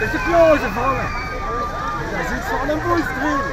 ist der Klose vorne. Da sitzt vor allem Bus drin.